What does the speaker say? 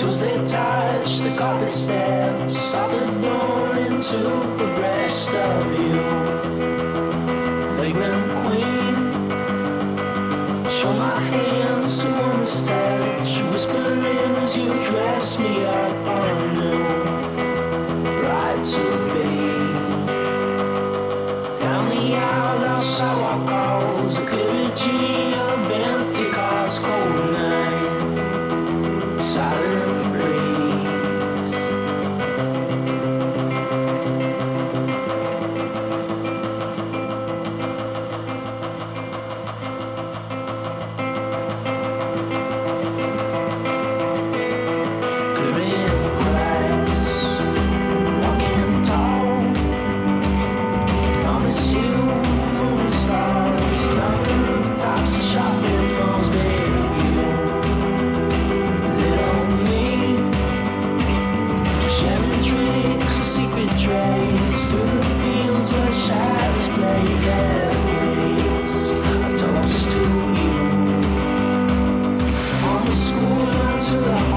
Toes they touch the carpet steps, saw the door into the breast of you. Vagrant queen, show my hands to warm the touch, whispering as you dress me up anew. Bride to be. Down the aisle, our sidewalk calls, a clergy of empty cars, cold night, silent breeze. Clearing glass, walking tall, promise you moon and stars, climb the rooftops of shopping malls, baby, you lit on me, sharing tricks and secret trails through the fields where shadows play their gaze. A toast to you on the school run to the